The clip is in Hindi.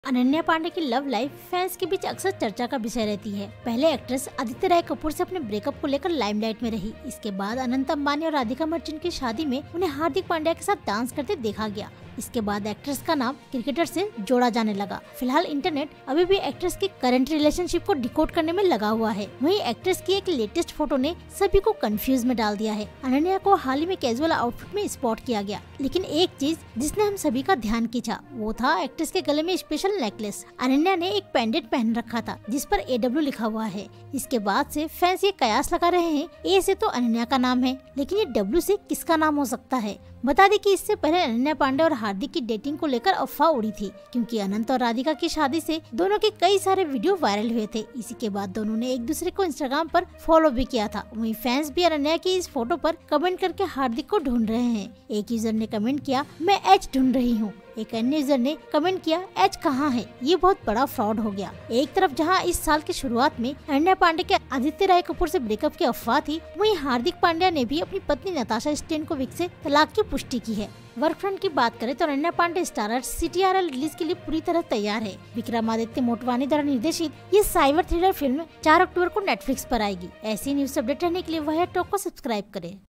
अनन्या पांडे की लव लाइफ फैंस के बीच अक्सर चर्चा का विषय रहती है। पहले एक्ट्रेस आदित्य राय कपूर से अपने ब्रेकअप को लेकर लाइमलाइट में रही। इसके बाद अनंत अंबानी और राधिका मर्चेंट की शादी में उन्हें हार्दिक पांड्या के साथ डांस करते देखा गया। इसके बाद एक्ट्रेस का नाम क्रिकेटर से जोड़ा जाने लगा। फिलहाल इंटरनेट अभी भी एक्ट्रेस की करंट रिलेशनशिप को डिकोड करने में लगा हुआ है। वहीं एक्ट्रेस की एक लेटेस्ट फोटो ने सभी को कंफ्यूज में डाल दिया है। अनन्या को हाल ही में कैजुअल आउटफिट में स्पॉट किया गया, लेकिन एक चीज जिसने हम सभी का ध्यान खींचा वो था एक्ट्रेस के गले में स्पेशल नेकलेस। अनन्या ने एक पेंडेंट पहन रखा था जिस पर AW लिखा हुआ है। इसके बाद से फैंस ये कयास लगा रहे हैं, A से तो अनन्या का नाम है, लेकिन ये W से किसका नाम हो सकता है। बता दें कि इससे पहले अनन्या पांडे और हार्दिक की डेटिंग को लेकर अफवाह उड़ी थी, क्योंकि अनंत और राधिका की शादी से दोनों के कई सारे वीडियो वायरल हुए थे। इसी के बाद दोनों ने एक दूसरे को इंस्टाग्राम पर फॉलो भी किया था। वहीं फैंस भी अनन्या की इस फोटो पर कमेंट करके हार्दिक को ढूंढ रहे हैं। एक यूजर ने कमेंट किया, मैं H ढूंढ रही हूँ। एक अन्य यूजर ने कमेंट किया, H कहाँ है। ये बहुत बड़ा फ्रॉड हो गया। एक तरफ जहां इस साल की शुरुआत में अनन्या पांडे के आदित्य राय कपूर से ब्रेकअप की अफवाह थी, वहीं हार्दिक पांड्या ने भी अपनी पत्नी नताशा स्टेनकोविक से तलाक की पुष्टि की है। वर्क फ्रंट की बात करें तो Ananya Pandey starrer CTRL release के लिए पूरी तरह तैयार है। विक्रमादित्य मोटवानी द्वारा निर्देशित ये साइबर थ्रिलर फिल्म 4 अक्टूबर को नेटफ्लिक्स पर आएगी। ऐसी न्यूज अपडेट रहने के लिए वह टॉक को सब्सक्राइब करें।